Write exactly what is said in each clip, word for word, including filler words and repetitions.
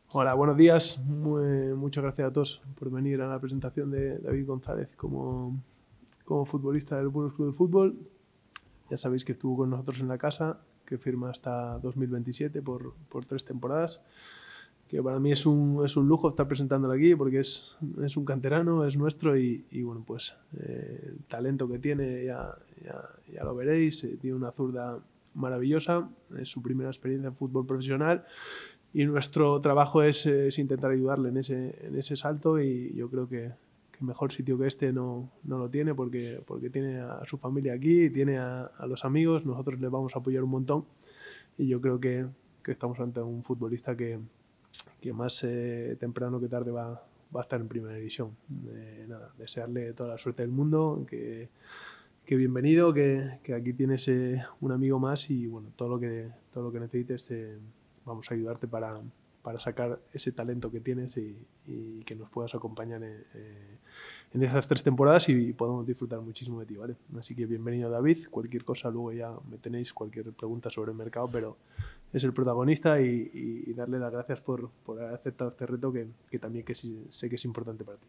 Hola, buenos días. Muy- muchas gracias a todos por venir a la presentación de David González como, como futbolista del Burgos Club de Fútbol. Ya sabéis que estuvo con nosotros en la casa, que firma hasta dos mil veintisiete por, por tres temporadas, que para mí es un, es un lujo estar presentándolo aquí porque es, es un canterano, es nuestro y, y bueno, pues eh, el talento que tiene ya, ya, ya lo veréis. Eh, tiene una zurda maravillosa, es su primera experiencia en fútbol profesional y nuestro trabajo es, es intentar ayudarle en ese, en ese salto y yo creo que, que mejor sitio que este no, no lo tiene porque, porque tiene a su familia aquí, tiene a, a los amigos, nosotros le vamos a apoyar un montón y yo creo que, que estamos ante un futbolista que, que más eh, temprano que tarde va, va a estar en primera división. Eh, nada, desearle toda la suerte del mundo, que, que bienvenido, que, que aquí tienes eh, un amigo más y bueno, todo lo que, todo lo que necesites eh, vamos a ayudarte para, para sacar ese talento que tienes y, y que nos puedas acompañar en, eh, en esas tres temporadas y podamos disfrutar muchísimo de ti, ¿vale? Así que bienvenido David, cualquier cosa luego ya me tenéis, cualquier pregunta sobre el mercado, pero es el protagonista y, y darle las gracias por, por haber aceptado este reto que, que también que sí, sé que es importante para ti.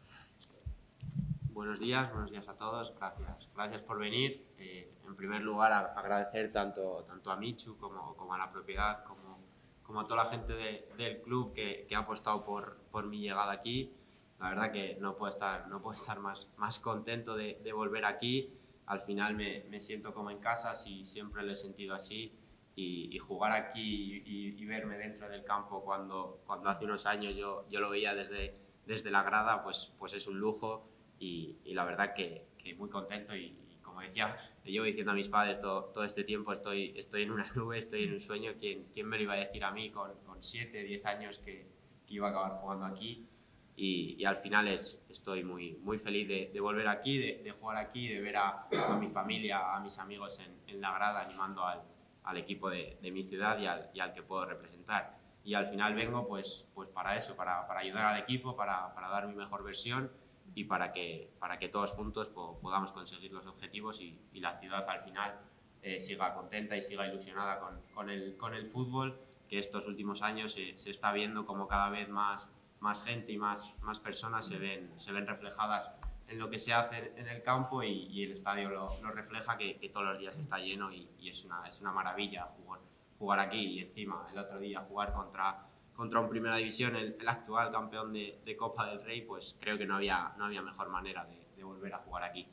Buenos días, buenos días a todos, gracias. Gracias por venir. Eh, en primer lugar, a, agradecer tanto, tanto a Michu como, como a la propiedad, como, como a toda la gente de, del club que, que ha apostado por, por mi llegada aquí. La verdad que no puedo estar, no puedo estar más, más contento de, de volver aquí. Al final me, me siento como en casa, sí, siempre lo he sentido así. Y, y jugar aquí y, y, verme dentro del campo cuando, cuando hace unos años yo, yo lo veía desde, desde la grada, pues, pues es un lujo. Y, y la verdad que, que muy contento y, y, como decía, le llevo diciendo a mis padres todo, todo este tiempo, estoy, estoy en una nube, estoy en un sueño. ¿Quién, quién me lo iba a decir a mí con siete, diez años que, que iba a acabar jugando aquí? Y, y al final es, estoy muy, muy feliz de, de volver aquí, de, de jugar aquí, de ver a, a mi familia, a mis amigos en, en la grada animando al, al equipo de, de mi ciudad y al, y al que puedo representar. Y al final vengo pues, pues para eso, para, para ayudar al equipo, para, para dar mi mejor versión y para que, para que todos juntos po podamos conseguir los objetivos y, y la ciudad al final eh, siga contenta y siga ilusionada con, con, el, con el fútbol, que estos últimos años se, se está viendo como cada vez más, más gente y más, más personas se ven, se ven reflejadas en lo que se hace en el campo y, y el estadio lo, lo refleja, que, que todos los días está lleno y, y es, una, es una maravilla jugar, jugar aquí y encima el otro día jugar contra contra un Primera División, el, el actual campeón de, de, Copa del Rey, pues creo que no había, no había mejor manera de, de volver a jugar aquí.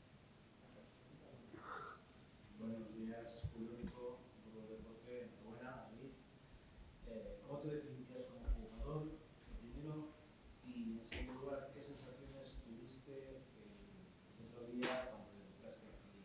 Buenos días, Julio Rico, Fútbol Deporte, enhorabuena, David. Eh, ¿Cómo te definirías como jugador, primero? Y en segundo lugar, ¿qué sensaciones tuviste eh, el otro día cuando debutaste aquí?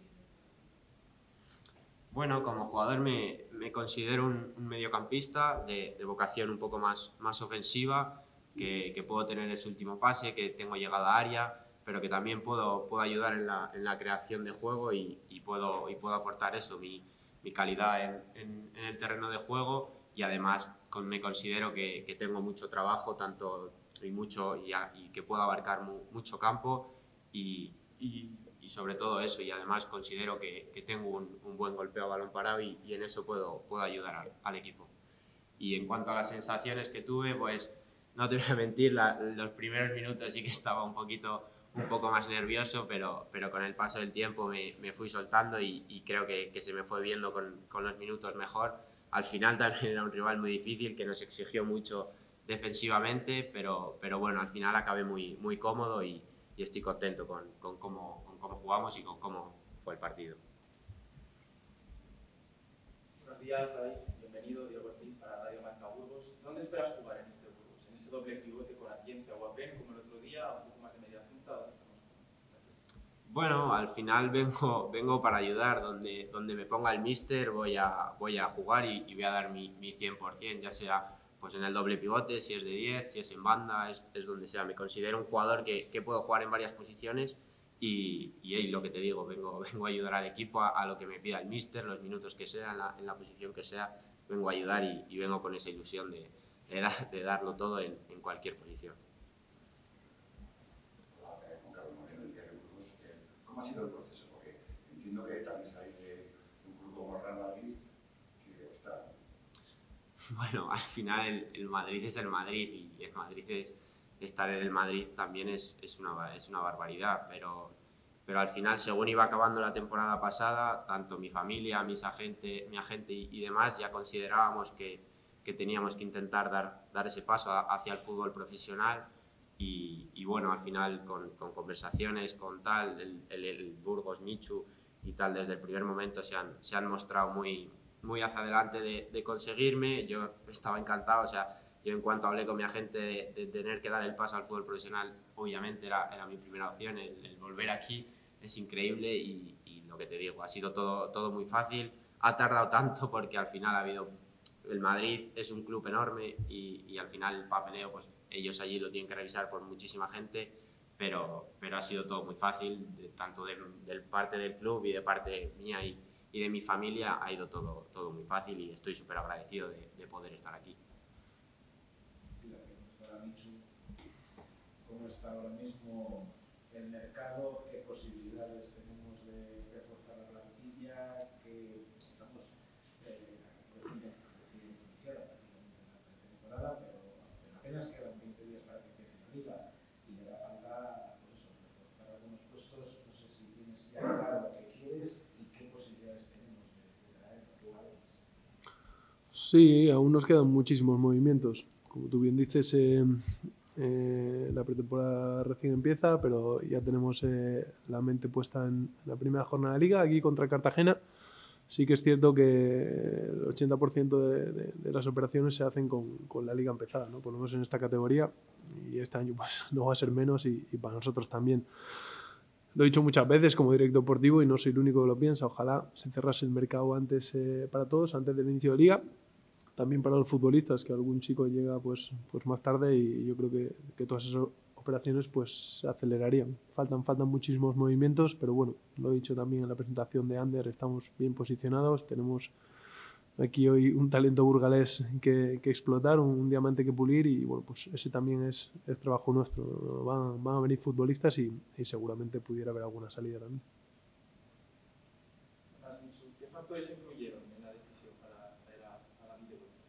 Bueno, como jugador me, me considero un, un mediocampista de, de vocación un poco más, más ofensiva, que, que puedo tener ese último pase, que tengo llegada a área, pero que también puedo, puedo ayudar en la, en la creación de juego y, y, puedo, y puedo aportar eso, mi, mi calidad en, en, en el terreno de juego y además con, me considero que, que tengo mucho trabajo tanto y, mucho, y, a, y que puedo abarcar mu, mucho campo y, y y sobre todo eso, y además considero que, que tengo un, un, buen golpeo a balón parado y, y en eso puedo, puedo ayudar al, al, equipo. Y en cuanto a las sensaciones que tuve, pues no te voy a mentir, la, los primeros minutos sí que estaba un poquito un poco más nervioso, pero, pero con el paso del tiempo me, me fui soltando y, y creo que, que se me fue viendo con, con los minutos mejor. Al final también era un rival muy difícil que nos exigió mucho defensivamente, pero, pero bueno, al final acabé muy, muy cómodo y, y estoy contento con, con, cómo, con cómo jugamos y con cómo fue el partido. Buenos días, David. Bienvenido, Diego Ortiz, para Radio Marca Burgos. ¿Dónde esperas jugar en este Burgos? ¿En ese doble pivote con Atienza o Apen, como el otro día, un poco más de media punta? ¿Dónde estamos jugando? Gracias. Bueno, al final vengo, vengo para ayudar. Donde, donde me ponga el míster voy a, voy a jugar y, y voy a dar mi, mi cien por cien, ya sea pues en el doble pivote, si es de diez, si es en banda, es, es donde sea. Me considero un jugador que, que puedo jugar en varias posiciones y, y, y lo que te digo, vengo, vengo a ayudar al equipo a, a lo que me pida el míster, los minutos que sea, en la, en la posición que sea, vengo a ayudar y, y vengo con esa ilusión de, de, dar, de darlo todo en, en cualquier posición. ¿Cómo ha sido el proceso? Porque entiendo que también salís de un club como Real Madrid, que está... Bueno, al final el, el Madrid es el Madrid y el Madrid es, estar en el Madrid también es, es, una, es una barbaridad, pero, pero al final, según iba acabando la temporada pasada, tanto mi familia, mis agente, mi agente y, y demás ya considerábamos que, que teníamos que intentar dar, dar ese paso hacia el fútbol profesional y, y bueno, al final con, con conversaciones, con tal, el, el, el Burgos, Michu y tal, desde el primer momento se han, se han mostrado muy, muy hacia adelante de, de conseguirme. Yo estaba encantado, o sea, yo en cuanto hablé con mi agente de, de tener que dar el paso al fútbol profesional, obviamente era, era mi primera opción, el, el volver aquí es increíble y, y lo que te digo, ha sido todo, todo muy fácil, ha tardado tanto porque al final ha habido, el Madrid es un club enorme y, y al final el papeleo, pues ellos allí lo tienen que revisar por muchísima gente, pero, pero ha sido todo muy fácil, de, tanto de, de parte del club y de parte mía y, y de mi familia ha ido todo, todo muy fácil y estoy súper agradecido de, de poder estar aquí. Sí, la pregunta para Michu, ¿cómo está ahora mismo el mercado? ¿Qué posibilidades tenemos de reforzar la plantilla? Que estamos eh, recién iniciada prácticamente en la pretemporada, pero, pero apenas quedan veinte días para que empiece la liga y le hará falta, pues eso, reforzar algunos puestos. No sé si tienes ya claro lo que quieres y qué posibilidades tenemos de, de traer jugadores. Sí, aún nos quedan muchísimos movimientos. Como tú bien dices, eh, eh, la pretemporada recién empieza, pero ya tenemos eh, la mente puesta en la primera jornada de liga, aquí contra Cartagena. Sí que es cierto que el ochenta por ciento de, de, de las operaciones se hacen con, con la liga empezada, ¿no? Por lo menos en esta categoría, y este año pues, no va a ser menos y, y para nosotros también. Lo he dicho muchas veces como director deportivo y no soy el único que lo piensa. Ojalá se cerrase el mercado antes eh, para todos, antes del inicio de liga. También para los futbolistas, que algún chico llega pues, pues más tarde y yo creo que, que todas esas operaciones pues se acelerarían. Faltan, faltan muchísimos movimientos, pero bueno, lo he dicho también en la presentación de Ander, estamos bien posicionados, tenemos aquí hoy un talento burgalés que, que explotar, un, un diamante que pulir y bueno, pues ese también es, es trabajo nuestro. Van, van a venir futbolistas y, y seguramente pudiera haber alguna salida también. ¿Qué factores influyeron en la decisión para traer a, a David de vuelta?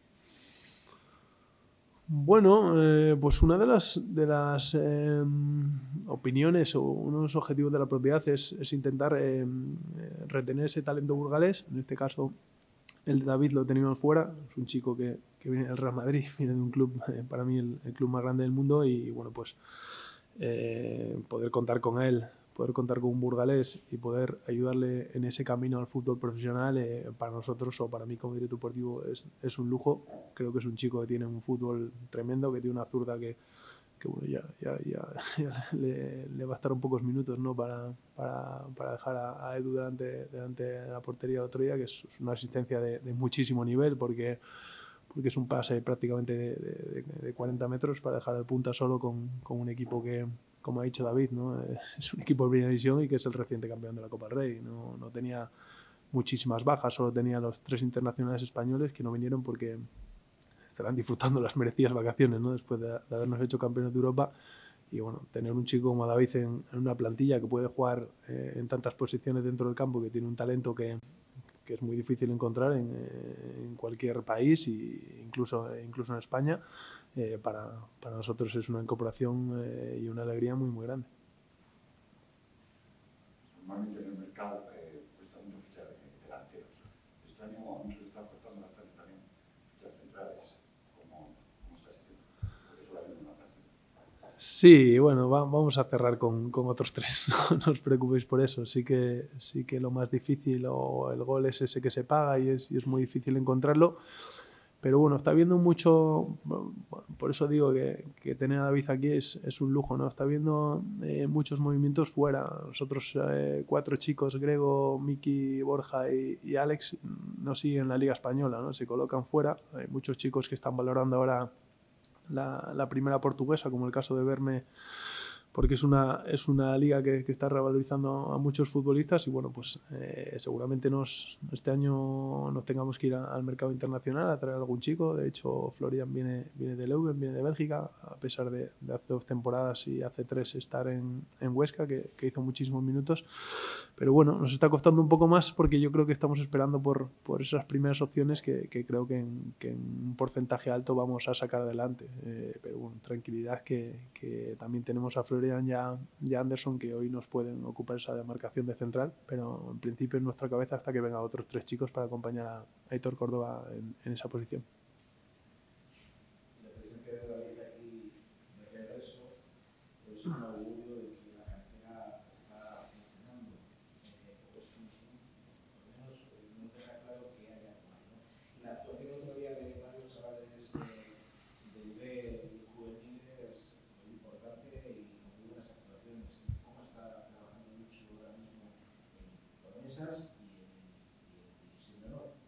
Bueno, eh, pues una de las, de las eh, opiniones o uno de los objetivos de la propiedad es, es intentar eh, retener ese talento burgalés. En este caso, el de David lo teníamos fuera. Es un chico que, que viene del Real Madrid, viene de un club, eh, para mí el, el club más grande del mundo y bueno, pues eh, poder contar con él, poder contar con un burgalés y poder ayudarle en ese camino al fútbol profesional, eh, para nosotros o para mí como director deportivo es, es un lujo. Creo que es un chico que tiene un fútbol tremendo, que tiene una zurda que, que bueno, ya, ya, ya, ya le, le va a estar un pocos minutos, ¿no? para, para, para dejar a, a Edu delante, delante de la portería el otro día, que es, es una asistencia de, de muchísimo nivel porque porque es un pase prácticamente de, de, de cuarenta metros para dejar el punta solo con, con un equipo que, como ha dicho David, ¿no? Es un equipo de primera división y que es el reciente campeón de la Copa del Rey. No, no tenía muchísimas bajas, solo tenía los tres internacionales españoles que no vinieron porque estarán disfrutando las merecidas vacaciones, ¿no? Después de, de habernos hecho campeones de Europa. Y bueno, tener un chico como David en, en una plantilla que puede jugar eh, en tantas posiciones dentro del campo, que tiene un talento que que es muy difícil encontrar en, en cualquier país e incluso, incluso en España, eh, para, para nosotros es una incorporación eh, y una alegría muy, muy grande. Normalmente en el mercado eh, cuesta mucho fichar delanteros. Este año a muchos está costando bastante también fichar centrales. ¿Cómo, cómo está ese tema? Porque solo hay una plantilla. Sí, bueno, va, vamos a cerrar con, con otros tres, no, no os preocupéis por eso. Sí que, sí que lo más difícil o el gol es ese que se paga y es, y es muy difícil encontrarlo. Pero bueno, está viendo mucho, por eso digo que, que tener a David aquí es, es un lujo, ¿no? Está viendo eh, muchos movimientos fuera. Nosotros eh, cuatro chicos, Grego, Miki, Borja y, y Alex, no siguen la Liga Española, ¿no? Se colocan fuera. Hay muchos chicos que están valorando ahora La, la primera portuguesa, como el caso de Verme, porque es una, es una liga que, que está revalorizando a muchos futbolistas y bueno, pues eh, seguramente nos, este año nos tengamos que ir a, al mercado internacional a traer algún chico. De hecho, Florian viene, viene de Leuven, viene de Bélgica, a pesar de, de hace dos temporadas y hace tres estar en, en Huesca, que, que hizo muchísimos minutos. Pero bueno, nos está costando un poco más porque yo creo que estamos esperando por, por esas primeras opciones que, que creo que en, que en un porcentaje alto vamos a sacar adelante. Eh, pero bueno, tranquilidad que, que también tenemos a Florian Ya, ya Anderson, que hoy nos pueden ocupar esa demarcación de central, pero en principio en nuestra cabeza hasta que vengan otros tres chicos para acompañar a Aitor Córdoba en, en esa posición. La presencia de David aquí de regreso es un augurio de que la cantera está funcionando. Eh, pues, por lo menos no deja claro que haya actual, ¿no? La actuación otro día de varios chavales eh, del B y juveniles muy importante y buenas actuaciones. ¿Cómo está trabajando mucho ahora mismo en promesas y en, y en división de honor?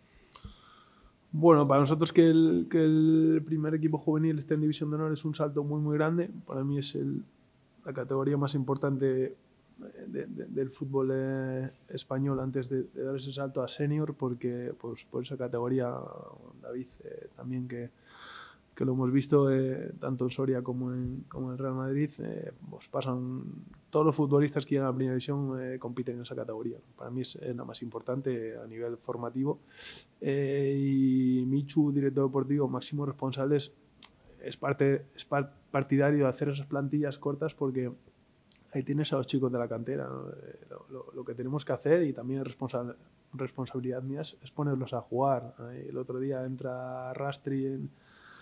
Bueno, para nosotros que el, que el primer equipo juvenil esté en división de honor es un salto muy muy grande. Para mí es el, la categoría más importante de, de, de, del fútbol eh, español antes de, de dar ese salto a senior, porque pues, por esa categoría David eh, también que que lo hemos visto eh, tanto en Soria como en, como en el Real Madrid, eh, pues pasan todos los futbolistas que llegan a la primera división eh, compiten en esa categoría. Para mí es eh, la más importante a nivel formativo. Eh, y Michu, director deportivo, máximo responsable, es, es, parte, es partidario de hacer esas plantillas cortas porque ahí tienes a los chicos de la cantera, ¿no? eh, lo, lo, lo que tenemos que hacer y también es responsa responsabilidad mía es, es ponerlos a jugar. Eh, el otro día entra Rastri en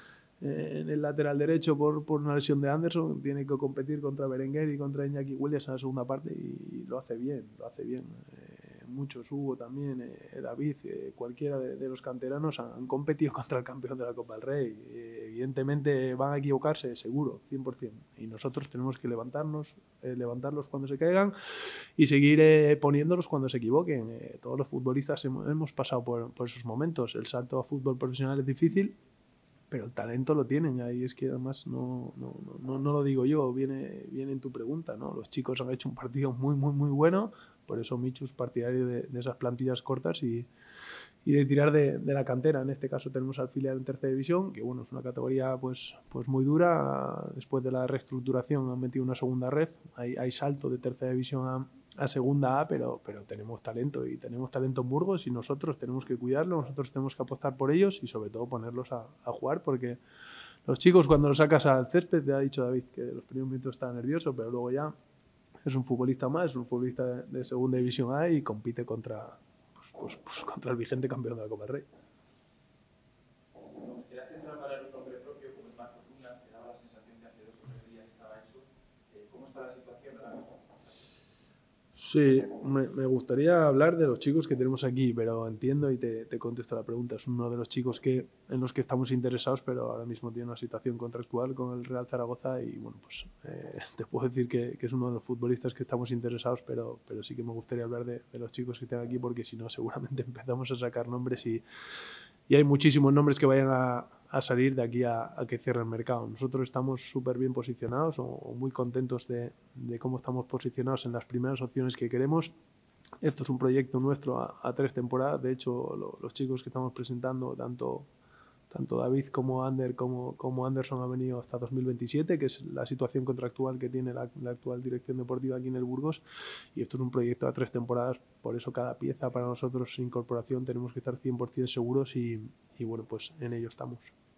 en el lateral derecho por, por una lesión de Anderson, tiene que competir contra Berenguer y contra Iñaki Williams en la segunda parte y lo hace bien, lo hace bien. Eh, muchos, Hugo también, eh, David, eh, cualquiera de, de los canteranos han, han competido contra el campeón de la Copa del Rey. Eh, evidentemente van a equivocarse, seguro, cien por cien. Y nosotros tenemos que levantarnos, eh, levantarlos cuando se caigan y seguir eh, poniéndolos cuando se equivoquen. Eh, todos los futbolistas hemos, hemos pasado por, por esos momentos. El salto a fútbol profesional es difícil, pero el talento lo tienen, ahí es que además no, no, no, no lo digo yo, viene, viene en tu pregunta, ¿no? Los chicos han hecho un partido muy, muy, muy bueno, por eso Michu es partidario de, de esas plantillas cortas y, y de tirar de, de la cantera. En este caso tenemos al filial en tercera división, que bueno, es una categoría pues, pues muy dura. Después de la reestructuración han metido una segunda red, hay, hay salto de tercera división a, a segunda A, pero, pero tenemos talento y tenemos talento en Burgos y nosotros tenemos que cuidarlo, nosotros tenemos que apostar por ellos y sobre todo ponerlos a, a jugar, porque los chicos cuando los sacas al césped, te ha dicho David que los primeros minutos está nervioso, pero luego ya es un futbolista más, es un futbolista de, de segunda división A y compite contra, pues, pues, pues, contra el vigente campeón de la Copa del Rey. Me gustaría centrar para el nombre propio, como es Marcos Luna, que daba la sensación que hace dos o tres días estaba hecho. ¿Cómo está la situación ahora mismo? Sí, me, me gustaría hablar de los chicos que tenemos aquí, pero entiendo y te, te contesto la pregunta. Es uno de los chicos que, en los que estamos interesados, pero ahora mismo tiene una situación contractual con el Real Zaragoza y bueno, pues eh, te puedo decir que, que es uno de los futbolistas que estamos interesados, pero, pero sí que me gustaría hablar de, de los chicos que están aquí porque si no seguramente empezamos a sacar nombres y, y hay muchísimos nombres que vayan a, a salir de aquí a, a que cierre el mercado. Nosotros estamos súper bien posicionados o, o muy contentos de, de cómo estamos posicionados en las primeras opciones que queremos. Esto es un proyecto nuestro a, a tres temporadas. De hecho, lo, los chicos que estamos presentando, tanto, tanto David como Ander como, como Anderson, han venido hasta dos mil veintisiete, que es la situación contractual que tiene la, la actual dirección deportiva aquí en el Burgos. Y esto es un proyecto a tres temporadas, por eso cada pieza para nosotros, incorporación, tenemos que estar cien por cien seguros y, y bueno, pues en ello estamos.